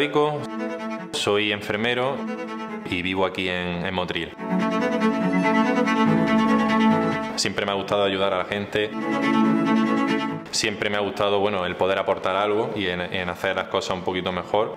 Vico, soy enfermero y vivo aquí en Motril. Siempre me ha gustado ayudar a la gente. Siempre me ha gustado, bueno, el poder aportar algo y en hacer las cosas un poquito mejor.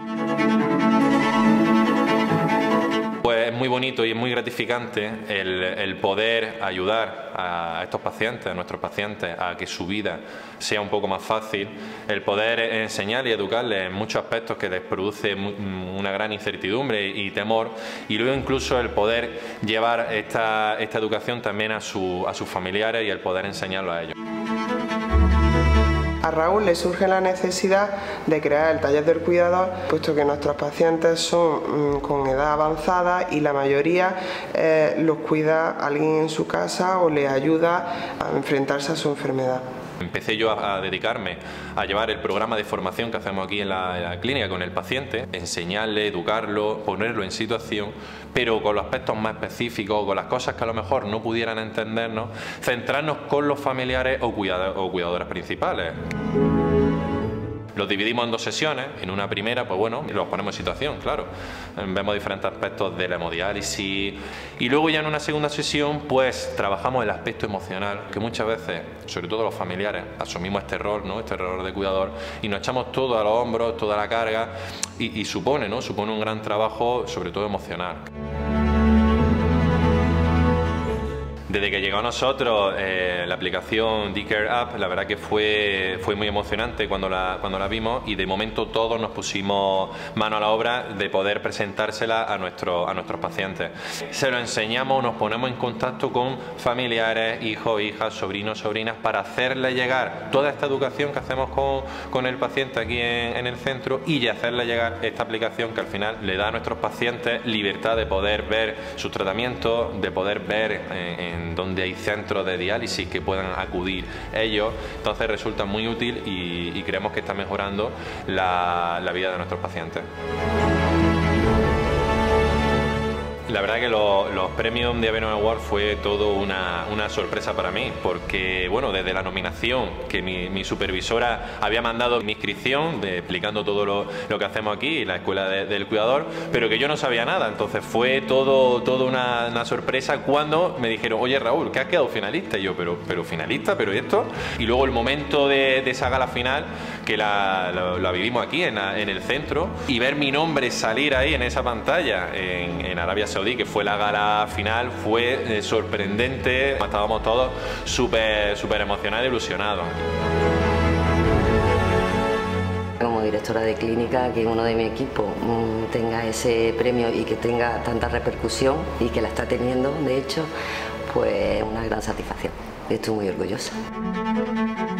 Pues es muy bonito y es muy gratificante el poder ayudar a estos pacientes, a nuestros pacientes, a que su vida sea un poco más fácil, el poder enseñarles y educarles en muchos aspectos que les produce una gran incertidumbre y temor, y luego incluso el poder llevar esta educación también a sus familiares y el poder enseñarlo a ellos. A Raúl le surge la necesidad de crear el taller del cuidador, puesto que nuestros pacientes son con edad avanzada y la mayoría los cuida alguien en su casa o les ayuda a enfrentarse a su enfermedad. Empecé yo a dedicarme a llevar el programa de formación que hacemos aquí en la clínica con el paciente, enseñarle, educarlo, ponerlo en situación, pero con los aspectos más específicos, con las cosas que a lo mejor no pudieran entendernos, centrarnos con los familiares o cuidadores principales. Los dividimos en 2 sesiones. En una primera, pues bueno, los ponemos en situación, claro. Vemos diferentes aspectos de la hemodiálisis. Y luego ya en una segunda sesión, pues trabajamos el aspecto emocional, que muchas veces, sobre todo los familiares, asumimos este rol, ¿no? Este rol de cuidador, y nos echamos todo a los hombros, toda la carga, y supone, ¿no? Supone un gran trabajo, sobre todo emocional. Desde que llegó a nosotros la aplicación DCare App, la verdad que fue muy emocionante cuando la vimos, y de momento todos nos pusimos mano a la obra de poder presentársela a nuestros pacientes. Se lo enseñamos, nos ponemos en contacto con familiares, hijos, hijas, sobrinos, sobrinas, para hacerle llegar toda esta educación que hacemos con el paciente aquí en el centro, y hacerle llegar esta aplicación que al final le da a nuestros pacientes libertad de poder ver sus tratamientos, de poder ver en donde hay centros de diálisis que puedan acudir ellos. Entonces resulta muy útil y creemos que está mejorando la vida de nuestros pacientes. La verdad que los premios de Avenue Award fue todo una sorpresa para mí, porque bueno, desde la nominación, que mi supervisora había mandado mi inscripción explicando todo lo que hacemos aquí, la escuela del cuidador, pero que yo no sabía nada. Entonces fue todo una sorpresa cuando me dijeron: oye Raúl, que has quedado finalista. Y yo, pero finalista, pero esto. Y luego el momento de esa gala final, que la vivimos aquí en el centro, y ver mi nombre salir ahí en esa pantalla en Arabia Saudí, que fue la gala final, fue sorprendente. Estábamos todos súper emocionados e ilusionados. Como directora de clínica, que uno de mi equipo tenga ese premio y que tenga tanta repercusión, y que la está teniendo, de hecho, pues una gran satisfacción. Estoy muy orgullosa.